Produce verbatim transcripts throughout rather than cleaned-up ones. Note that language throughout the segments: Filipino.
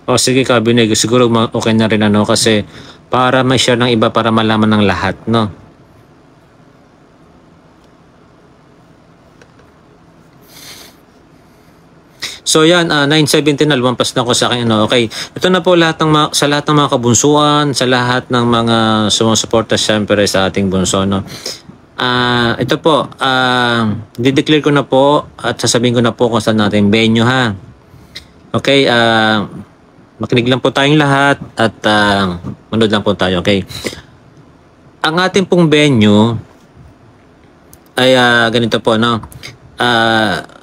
O sige Kabinet, siguro ma- okay na rin ano kasi para may share ng iba para malaman ng lahat, no? So yan, uh, nine seventeen na lumampas na ko sa akin. Ano, okay, ito na po lahat ng mga, sa lahat ng mga kabunsuan, sa lahat ng mga sumusuporta siyempre sa ating bunso. No? Uh, ito po, uh, dideclare ko na po at sasabihin ko na po kung saan natin venue ha. Okay, uh, makinig lang po tayong lahat at uh, manood lang po tayo. Okay, ang ating pong venue ay uh, ganito po, no? Ah... Uh,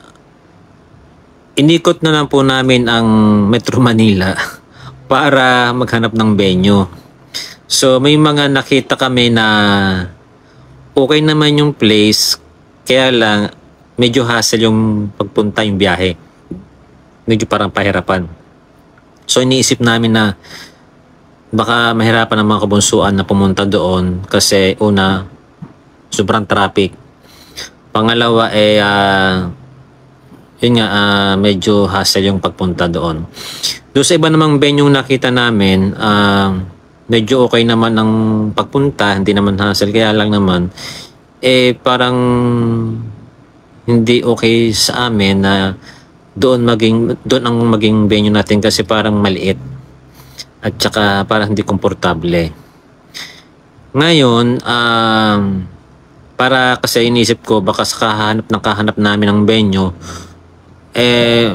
Inikot na lang po namin ang Metro Manila para maghanap ng venue. So may mga nakita kami na okay naman yung place, kaya lang medyo hassle yung pagpunta yung biyahe. Medyo parang pahirapan. So iniisip namin na baka mahirapan ang mga kabunsuan na pumunta doon kasi una, sobrang traffic. Pangalawa eh uh, yun nga, uh, medyo hassle yung pagpunta doon. Doon sa iba namang venue nakita namin, uh, medyo okay naman ang pagpunta, hindi naman hassle, kaya lang naman, eh parang hindi okay sa amin na doon maging, doon ang maging venue natin kasi parang maliit at saka parang hindi komportable. Ngayon, um, para kasi inisip ko, baka sa kahanap ng kahanap namin ng venue, eh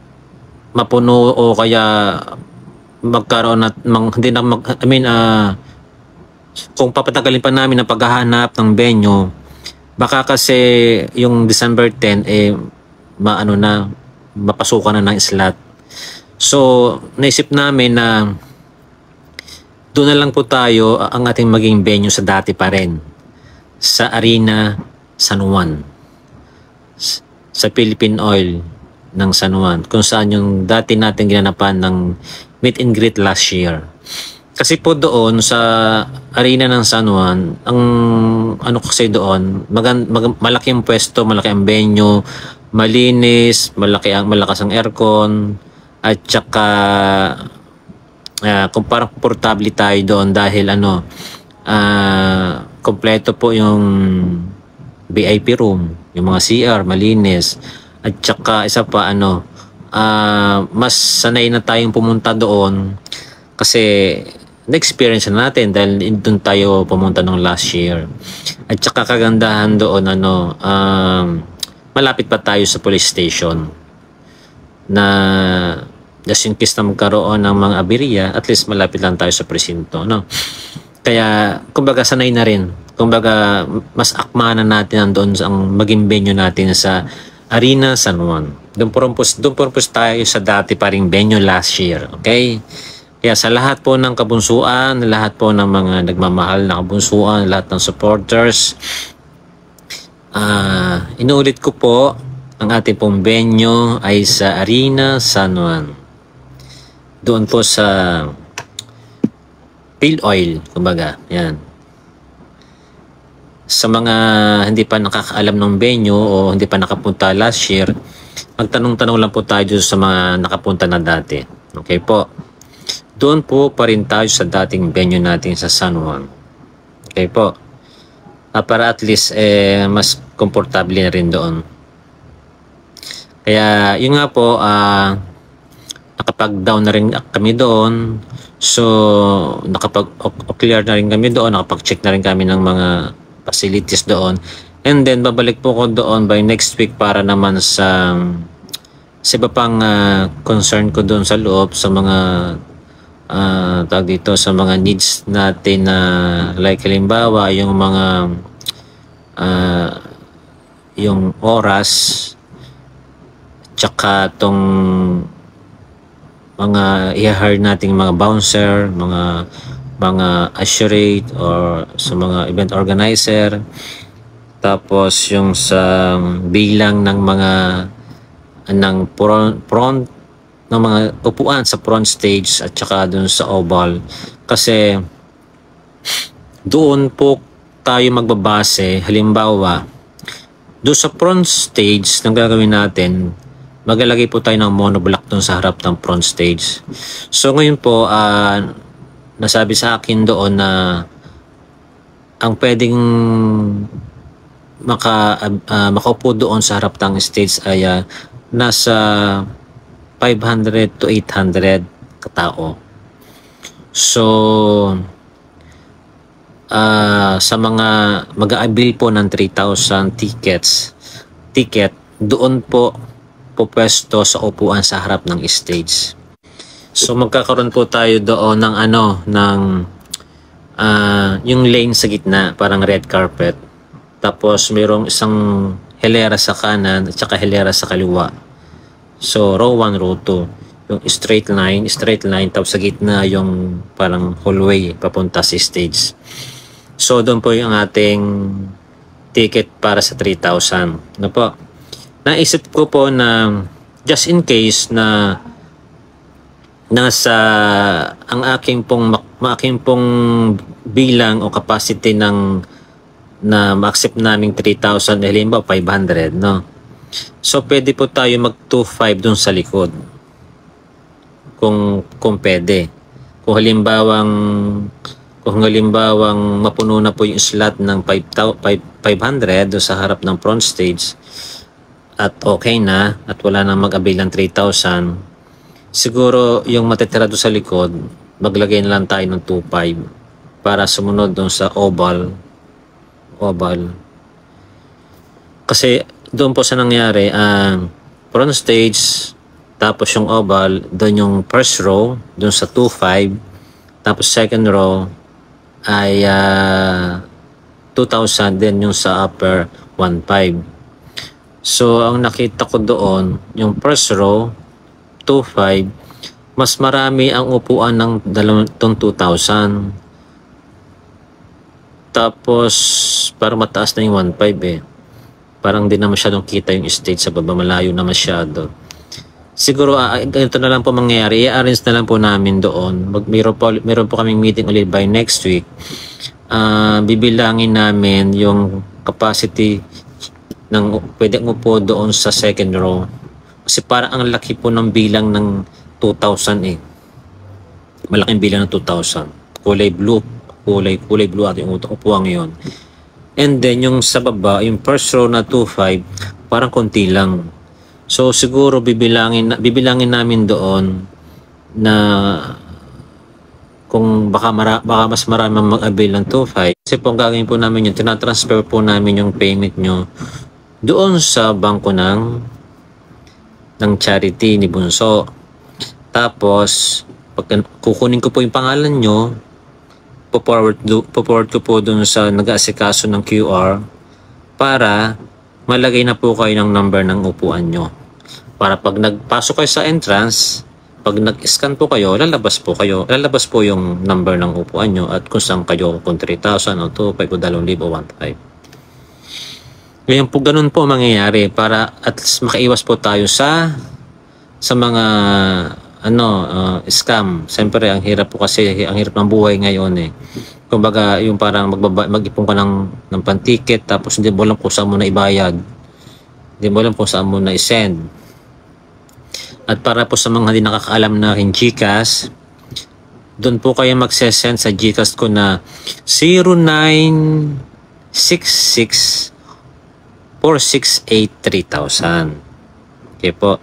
mapuno o kaya magkaroon at mang, hindi na mag, I mean uh, kung papatagalin pa namin ang paghahanap ng venue, baka kasi yung December tenth eh maano na mapasukan na ng slot. So naisip namin na doon na lang po tayo ang ating maging venue sa dati pa rin, sa Arena San Juan, sa Philippine Oil ng San Juan, kung saan yung dati natin ginanapan ng meet and greet last year. Kasi po doon sa Arena ng San Juan, ang ano kasi doon, magan, mag, malaki ang pwesto, malaki ang venue, malinis, malaki ang malakas ang aircon, at saka uh, kung parang komportable tayo doon dahil ano, uh, kompleto po yung V I P room, yung mga C R, malinis. At saka isa pa ano, uh, mas sanay na tayong pumunta doon kasi na-experience na natin dahil doon tayo pumunta nung last year. At saka kagandahan doon ano, um, malapit pa tayo sa police station na just in case na magkaroon ng mga aberya, at least malapit lang tayo sa presinto, no? Kaya kumbaga sanay na rin, kumbaga mas akma na natin doon ang maging venue natin sa Arena San Juan. Doon po doon po tayo sa dati pa ring venue last year. Okay? Kaya sa lahat po ng kabunsuan, lahat po ng mga nagmamahal na kabunsuan, lahat ng supporters, uh, inuulit ko po, ang ating pong venue ay sa Arena San Juan. Doon po sa Phil Oil, kumbaga. Yan. Sa mga hindi pa nakakaalam ng venue o hindi pa nakapunta last year, magtanong-tanong lang po tayo sa mga nakapunta na dati. Okay po. Doon po pa rin tayo sa dating venue natin sa San Juan. Okay po. Uh, para at least eh, mas komportable na rin doon. Kaya yun nga po, uh, nakapag-down na rin kami doon. So nakapag-clear na rin kami doon, nakapag-check na rin kami ng mga facilities doon, and then babalik po ko doon by next week para naman sa sa iba pang uh, concern ko doon sa loob, sa mga uh, tawag dito, sa mga needs natin na uh, like halimbawa yung mga uh, yung oras tsaka tong mga i-hire nating mga bouncer, mga mga assurate or sa mga event organizer, tapos yung sa bilang ng mga ng front, front ng mga upuan sa front stage at saka dun sa oval, kasi doon po tayo magbabase. Halimbawa doon sa front stage ng gagawin natin, maglalagay po tayo ng monoblock doon sa harap ng front stage. So ngayon po, uh, nasabi sa akin doon na ang pwedeng maka, uh, makaupo doon sa harap ng stage ay uh, nasa five hundred to eight hundred katao. So, uh, sa mga mag-aabil po ng three thousand tickets, ticket, doon po pupwesto sa upuan sa harap ng stage. So, magkakaroon po tayo doon ng ano, ng uh, yung lane sa gitna, parang red carpet. Tapos, mayroong isang hilera sa kanan at saka hilera sa kaliwa. So, row one, row two. Yung straight line, straight line, tapos sa gitna yung parang hallway papunta sa stage. So, doon po yung ating ticket para sa three thousand. Ano po? Naisip ko po na just in case na nasa ang aking pong aking pong bilang o capacity ng na ma-accept naming three thousand, halimbawa five hundred, no? So, pwede po tayo mag two five dun sa likod. Kung, kung pwede. Kung halimbawang, kung halimbawang mapuno na po yung slot ng five hundred do sa harap ng front stage at okay na at wala na mag-avail ng three thousand, siguro yung matitira do sa likod, maglagay na lang tayo ng two five para sumunod dun sa oval. Oval. Kasi doon po sa nangyari, ang uh, front stage, tapos yung oval, doon yung first row, doon sa two five, tapos second row ay uh, two thousand, then yung sa upper one five. So, ang nakita ko doon, yung first row, two five, mas marami ang upuan ng dalawang two thousand. Tapos, parang mataas na yung one five eh. Parang di na masyadong kita yung stage sa baba, malayo na masyado. Siguro, uh, ito na lang po mangyayari. I-arrange na lang po namin doon. Mag, meron, po, meron po kaming meeting ulit by next week. Uh, bibilangin namin yung capacity ng pwedeng upo doon sa second row. Kasi parang ang laki po ng bilang ng two thousand eh. Malaking bilang ng two thousand. Kulay blue. Kulay, kulay blue at yung upuan ngayon. And then, yung sa baba, yung first row na two five, parang konti lang. So, siguro bibilangin, bibilangin namin doon na kung baka, mara, baka mas marami mag-avail ng two five. Kasi po, ang gagawin po namin yun, tinatransfer po namin yung payment nyo doon sa bangko ng ng charity ni Bunso. Tapos, pag kukunin ko po yung pangalan nyo, po-forward, po-forward ko po doon sa nag-aasikaso ng Q R para malagay na po kayo ng number ng upuan nyo. Para pag nagpasok kayo sa entrance, pag nag-scan po kayo, lalabas po kayo, lalabas po yung number ng upuan nyo at kung saan kayo, kung three thousand o two five o two thousand o one five. Ngayon po, ganun po mangyayari para at least makaiwas po tayo sa sa mga ano, uh, scam. Siyempre, ang hirap po kasi, ang hirap ng buhay ngayon eh. Kumbaga, yung parang magbaba, mag-ipon ka ng, ng pan-ticket tapos hindi mo alam kung saan mo na ibayad. Hindi mo alam kung saan mo na isend. At para po sa mga hindi nakakaalam na aking GCash, doon po kayo magsesend sa GCash ko na zero nine six six four six eight three thousand. Okay po.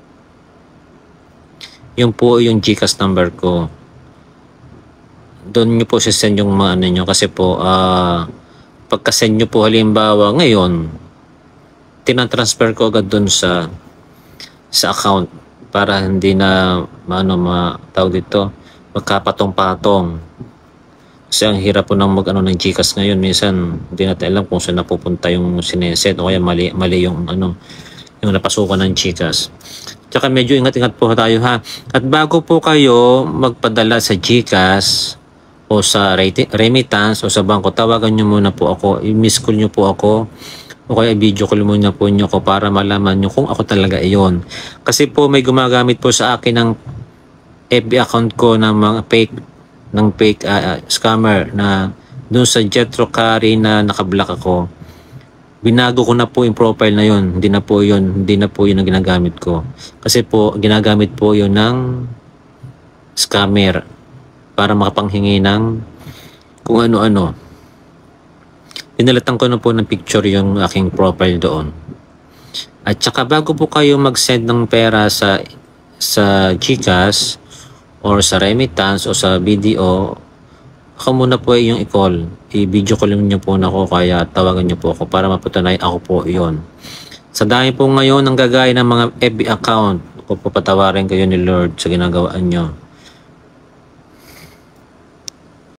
Yung po yung GCash number ko. Doon nyo po sisend yung mga ano nyo kasi po uh, pagka-send nyo po halimbawa ngayon, tinatransfer ko agad doon sa sa account para hindi na ano matawag dito magkapatong-patong. Kasi ang hirap po ng mag-ano ng GCash ngayon, minsan hindi natin alam kung saan napupunta yung sineset o kaya mali, mali yung ano yung napasukan ng GCash. Tsaka medyo ingat-ingat po tayo ha. At bago po kayo magpadala sa GCash o sa remittance o sa bangko, tawagan nyo muna po ako, i-miss call nyo po ako o kaya video call muna po nyo ako para malaman nyo kung ako talaga iyon. Kasi po may gumagamit po sa akin ng F B account ko ng mga fake ng fake uh, uh, scammer na dun sa Jetro Carry na nakablock ako. binago ko na po yung profile na yun. Hindi na po yun, hindi na po yun ang ginagamit ko. Kasi po, ginagamit po yun ng scammer para makapanghingi ng kung ano-ano. Pinalitan ko na po ng picture yung aking profile doon. At saka bago po kayo mag-send ng pera sa sa GCash or sa remittance o sa B D O, ako muna po yung i-call. I-video call niyo po na ako, kaya tawagan niyo po ako para mapatunay ako po iyon. Sa dami po ngayon ng gagaya ng mga F B account, ako po patawarin kayo ni Lord sa ginagawa niyo.